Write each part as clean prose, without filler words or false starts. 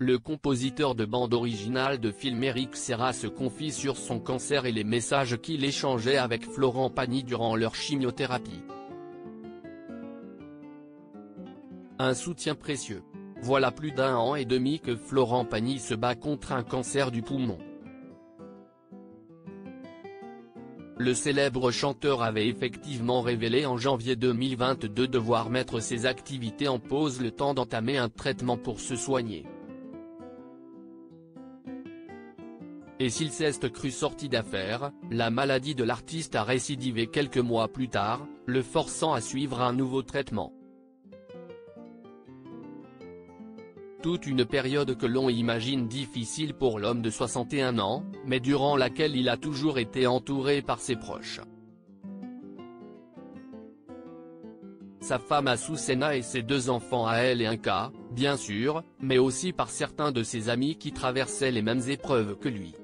le compositeur de bande originale de film Eric Serra se confie sur son cancer et les messages qu'il échangeait avec Florent Pagny durant leur chimiothérapie. Un soutien précieux. Voilà plus d'1 an et demi que Florent Pagny se bat contre un cancer du poumon. Le célèbre chanteur avait effectivement révélé en janvier 2022 devoir mettre ses activités en pause le temps d'entamer un traitement pour se soigner. Et s'il s'est cru sorti d'affaire, la maladie de l'artiste a récidivé quelques mois plus tard, le forçant à suivre un nouveau traitement. Toute une période que l'on imagine difficile pour l'homme de 61 ans, mais durant laquelle il a toujours été entouré par ses proches. Sa femme Azucena et ses 2 enfants Aël et Inka, bien sûr, mais aussi par certains de ses amis qui traversaient les mêmes épreuves que lui.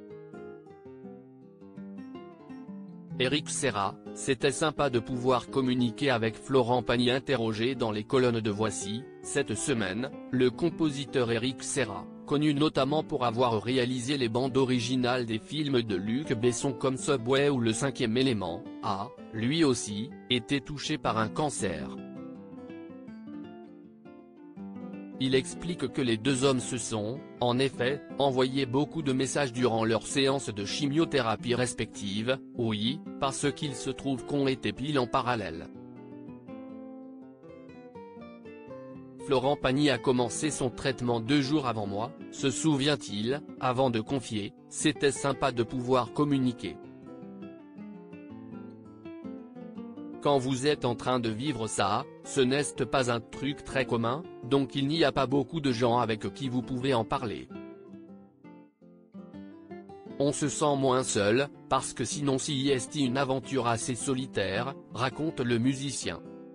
Eric Serra, c'était sympa de pouvoir communiquer avec Florent Pagny. Interrogé dans les colonnes de Voici, cette semaine, le compositeur Eric Serra, connu notamment pour avoir réalisé les bandes originales des films de Luc Besson comme Subway ou Le 5e élément, a, lui aussi, été touché par un cancer. Il explique que les 2 hommes se sont, en effet, envoyé beaucoup de messages durant leurs séances de chimiothérapie respectives, oui, parce qu'ils se trouvent qu'ont été pile en parallèle. Florent Pagny a commencé son traitement 2 jours avant moi, se souvient-il, avant de confier, c'était sympa de pouvoir communiquer. Quand vous êtes en train de vivre ça, ce n'est pas un truc très commun, donc il n'y a pas beaucoup de gens avec qui vous pouvez en parler. On se sent moins seul, parce que sinon c'est une aventure assez solitaire, raconte le musicien.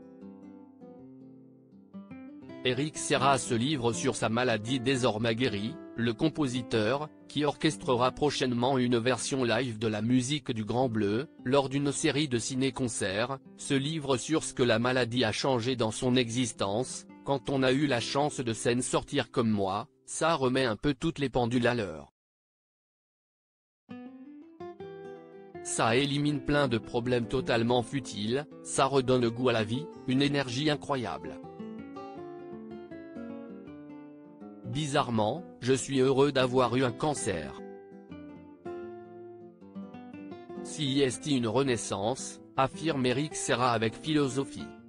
Eric Serra se livre sur sa maladie désormais guérie. Le compositeur, qui orchestrera prochainement une version live de la musique du Grand Bleu, lors d'une série de ciné-concerts, se livre sur ce que la maladie a changé dans son existence. Quand on a eu la chance de s'en sortir comme moi, ça remet un peu toutes les pendules à l'heure. Ça élimine plein de problèmes totalement futiles, ça redonne goût à la vie, une énergie incroyable. Bizarrement, je suis heureux d'avoir eu un cancer. Si est une renaissance, affirme Eric Serra avec philosophie.